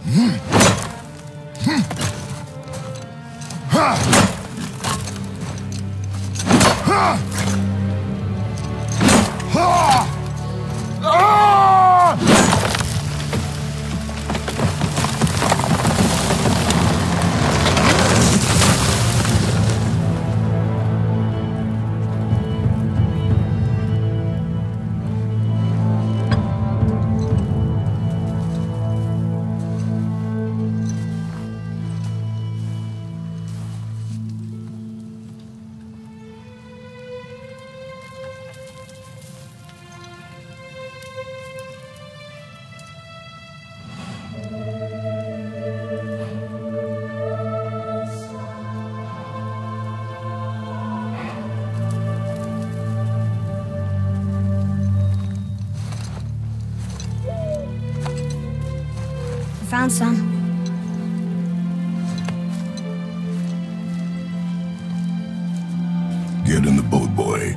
Found some. Get in the boat, boy.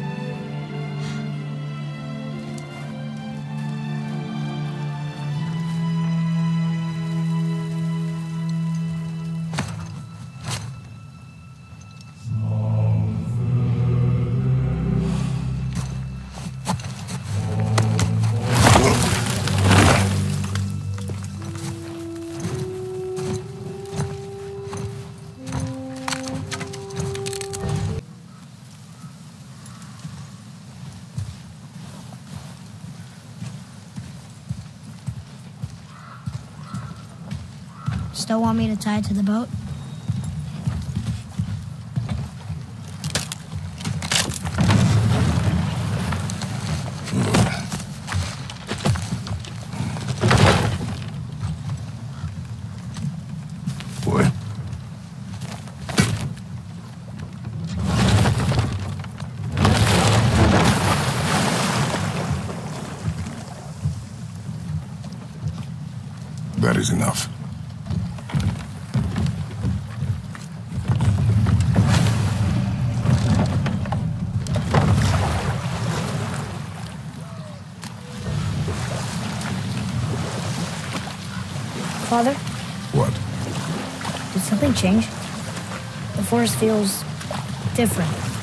Still want me to tie it to the boat? Boy. That is enough. Father? What? Did something change? The forest feels different.